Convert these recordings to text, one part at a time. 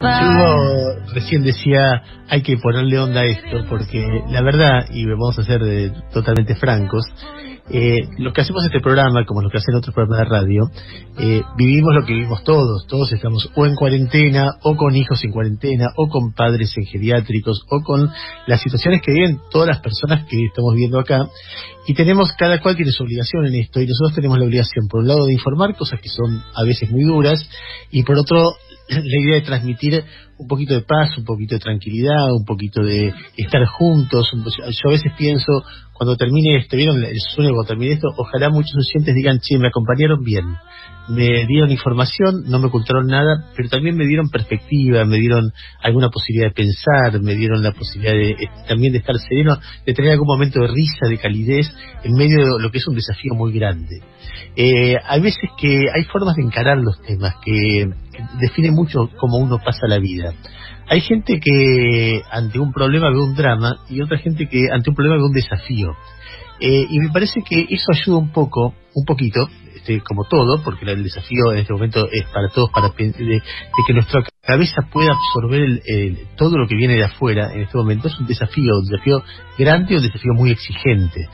Yo recién decía, hay que ponerle onda a esto, porque la verdad, y vamos a ser totalmente francos, lo que hacemos en este programa, como lo que hacen otros programas de radio, vivimos lo que vivimos todos estamos o en cuarentena, o con hijos en cuarentena, o con padres en geriátricos, o con las situaciones que viven todas las personas que estamos viendo acá, y cada cual tiene su obligación en esto, y nosotros tenemos la obligación, por un lado, de informar cosas que son a veces muy duras, y por otro, la idea de transmitir un poquito de paz, un poquito de tranquilidad, un poquito de estar juntos. Yo a veces pienso, cuando termine esto, ¿vieron el sueño cuando termine esto? Ojalá muchos oyentes digan, che, me acompañaron bien, me dieron información, no me ocultaron nada, pero también me dieron perspectiva, me dieron alguna posibilidad de pensar, me dieron la posibilidad también de estar sereno, de tener algún momento de risa, de calidez, en medio de lo que es un desafío muy grande. Hay veces que hay formas de encarar los temas que definen mucho cómo uno pasa la vida. Hay gente que ante un problema ve un drama y otra gente que ante un problema ve un desafío. Y me parece que eso ayuda un poquito, como todo, porque el desafío en este momento es para todos, de que nuestra cabeza pueda absorber todo lo que viene de afuera en este momento. Es un desafío grande, un desafío muy exigente.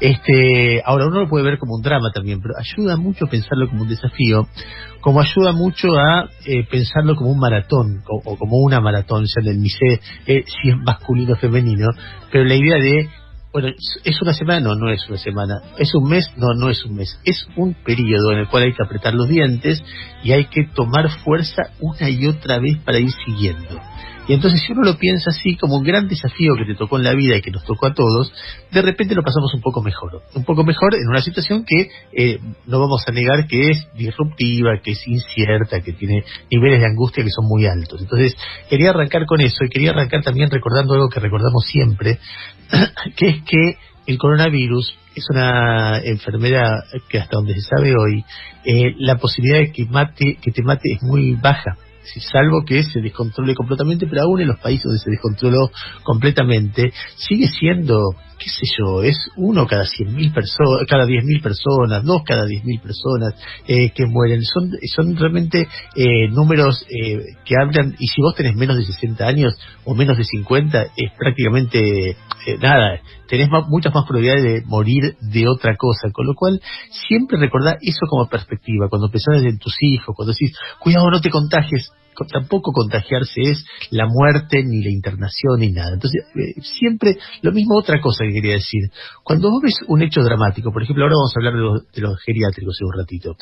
Ahora uno lo puede ver como un drama también, pero ayuda mucho a pensarlo como un desafío, como ayuda mucho a pensarlo como un maratón, o como una maratón, ya en el MICE, si es masculino o femenino, pero la idea de, bueno, ¿es una semana? No, no es una semana. ¿Es un mes? No, no es un mes. Es un periodo en el cual hay que apretar los dientes y hay que tomar fuerza una y otra vez para ir siguiendo. Y entonces, si uno lo piensa así, como un gran desafío que te tocó en la vida y que nos tocó a todos, de repente lo pasamos un poco mejor. Un poco mejor en una situación que no vamos a negar que es disruptiva, que es incierta, que tiene niveles de angustia que son muy altos. Entonces, quería arrancar con eso, y quería arrancar también recordando algo que recordamos siempre, que es que el coronavirus es una enfermedad que, hasta donde se sabe hoy, la posibilidad de que te mate es muy baja, salvo que se descontrole completamente, pero aún en los países donde se descontroló completamente, sigue siendo, qué sé yo, es uno cada 100.000 personas, cada 10.000 personas, dos cada 10.000 personas que mueren. Son realmente números que hablan, y si vos tenés menos de 60 años o menos de 50, es prácticamente nada, tenés muchas más probabilidades de morir de otra cosa, con lo cual siempre recordá eso como perspectiva, cuando pensás en tus hijos, cuando decís, cuidado, no te contagies. Tampoco contagiarse es la muerte, ni la internación, ni nada. Entonces, siempre lo mismo. Otra cosa que quería decir, cuando vos ves un hecho dramático, por ejemplo, ahora vamos a hablar de los geriátricos en un ratito,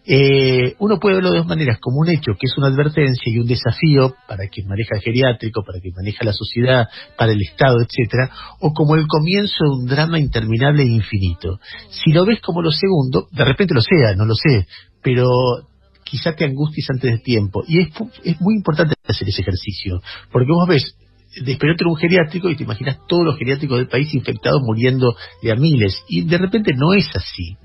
uno puede verlo de dos maneras: como un hecho que es una advertencia y un desafío para quien maneja el geriátrico, para quien maneja la sociedad, para el Estado, etcétera, o como el comienzo de un drama interminable e infinito. Si lo ves como lo segundo, de repente lo sea, no lo sé, pero quizá te angusties antes de tiempo. Y es muy importante hacer ese ejercicio, porque vos ves, despertarte en un geriátrico y te imaginas todos los geriátricos del país infectados muriendo de a miles, y de repente no es así,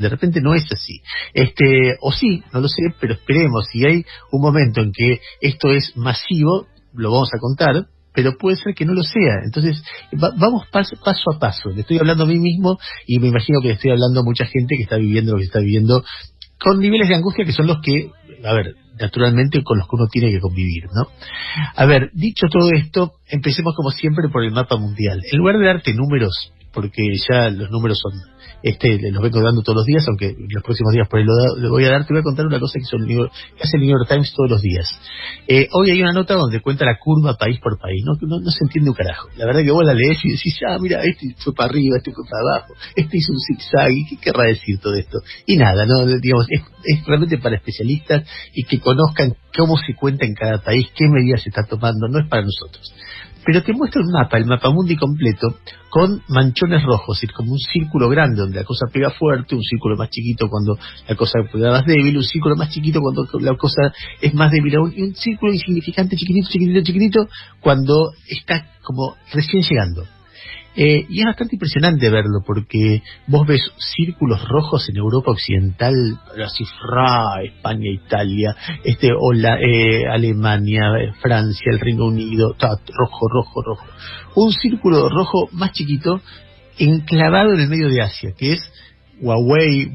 o sí, no lo sé, pero esperemos. Si hay un momento en que esto es masivo, lo vamos a contar, pero puede ser que no lo sea. Entonces, vamos paso a paso. Le estoy hablando a mí mismo, y me imagino que le estoy hablando a mucha gente que está viviendo lo que está viviendo, con niveles de angustia que son los que, a ver, naturalmente con los que uno tiene que convivir, ¿no? A ver, dicho todo esto, empecemos como siempre por el mapa mundial. En lugar de darte números, porque ya los números son, los vengo dando todos los días, aunque los próximos días por ahí lo voy a dar, te voy a contar una cosa que hace el New York Times todos los días. Hoy hay una nota donde cuenta la curva país por país, no se entiende un carajo. La verdad que vos la lees y decís, mira, este fue para arriba, este fue para abajo, este hizo un zigzag, ¿y qué querrá decir todo esto? Y nada, no, digamos, es realmente para especialistas y que conozcan cómo se cuenta en cada país, qué medidas se está tomando, no es para nosotros. Pero te muestra un mapa, el mapamundi completo, con manchones rojos, es como un círculo grande donde la cosa pega fuerte, un círculo más chiquito cuando la cosa pega más débil, un círculo más chiquito cuando la cosa es más débil aún, y un círculo insignificante, chiquitito, cuando está como recién llegando. Y es bastante impresionante verlo, porque vos ves círculos rojos en Europa Occidental, así, España, Italia, Alemania, Francia, el Reino Unido, rojo. Un círculo rojo más chiquito, enclavado en el medio de Asia, que es Hubei,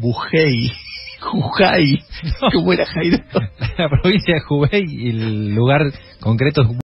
¿cómo era, Jairo? La provincia de Hubei, y el lugar concreto es